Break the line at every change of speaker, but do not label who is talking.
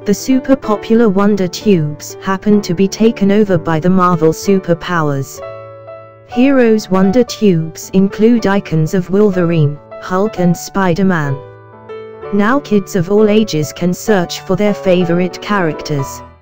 The super popular Wonder Tubes happen to be taken over by the Marvel superpowers. Heroes' Wonder Tubes include icons of Wolverine, Hulk and Spider-Man. Now kids of all ages can search for their favorite characters.